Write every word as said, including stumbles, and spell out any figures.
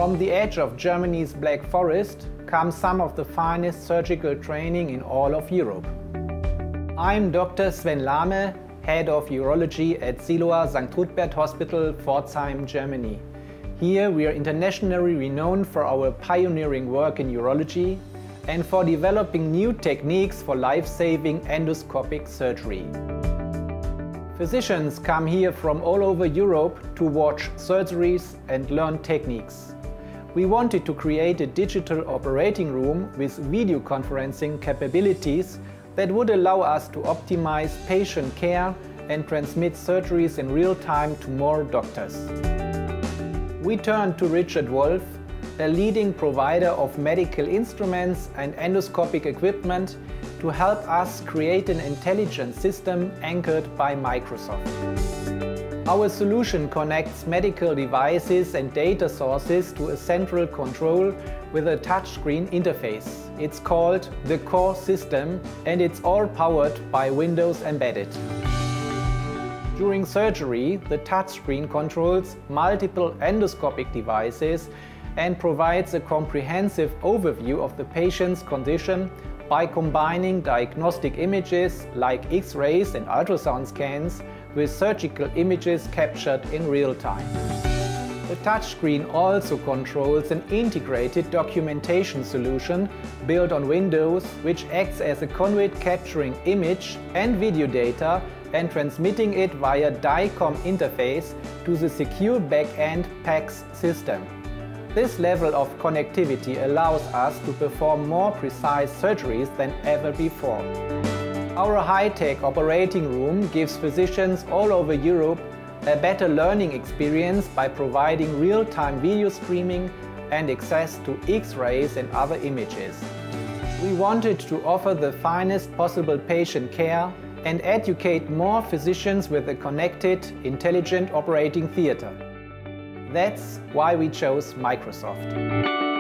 From the edge of Germany's Black Forest comes some of the finest surgical training in all of Europe. I'm Doctor Sven Lahme, Head of Urology at Siloa Sankt Ruthbert Hospital, Pforzheim, Germany. Here we are internationally renowned for our pioneering work in urology and for developing new techniques for life-saving endoscopic surgery. Physicians come here from all over Europe to watch surgeries and learn techniques. We wanted to create a digital operating room with video conferencing capabilities that would allow us to optimize patient care and transmit surgeries in real time to more doctors. We turned to Richard Wolf, a leading provider of medical instruments and endoscopic equipment, to help us create an intelligent system anchored by Microsoft. Our solution connects medical devices and data sources to a central control with a touchscreen interface. It's called the Core System and it's all powered by Windows Embedded. During surgery, the touchscreen controls multiple endoscopic devices and provides a comprehensive overview of the patient's condition by combining diagnostic images like X-rays and ultrasound scans with surgical images captured in real time. The touchscreen also controls an integrated documentation solution built on Windows, which acts as a conduit capturing image and video data and transmitting it via D I COM interface to the secure back-end PACS system. This level of connectivity allows us to perform more precise surgeries than ever before. Our high-tech operating room gives physicians all over Europe a better learning experience by providing real-time video streaming and access to X-rays and other images. We wanted to offer the finest possible patient care and educate more physicians with a connected, intelligent operating theater. That's why we chose Microsoft.